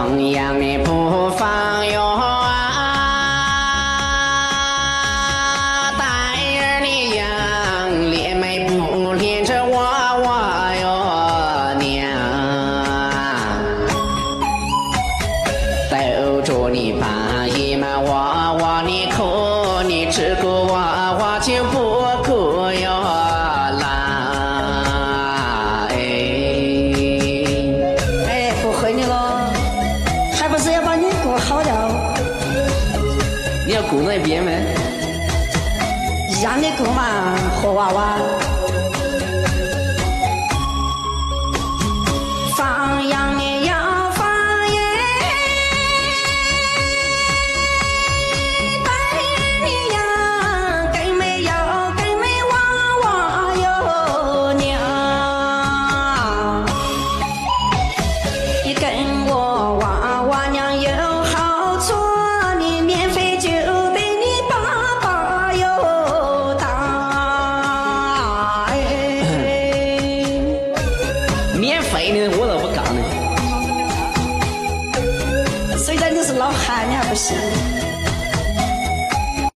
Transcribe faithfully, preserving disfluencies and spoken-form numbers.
放羊你不放羊啊，大儿你养连没不连着娃娃哟娘，兜着你把一满娃娃你哭，你只顾娃娃就不顾哟啦哎哎，不回你了，还不是要把你顾好了？ 你要顾那边吗？ 让你顾嘛，和娃娃。放羊你要放羊，大儿你养，更没有更没娃娃哟娘。你跟我娃娃娘有好处，你免费就对你爸爸有大哎。 免费的我都不干呢。 虽然你是老汉，你还不行。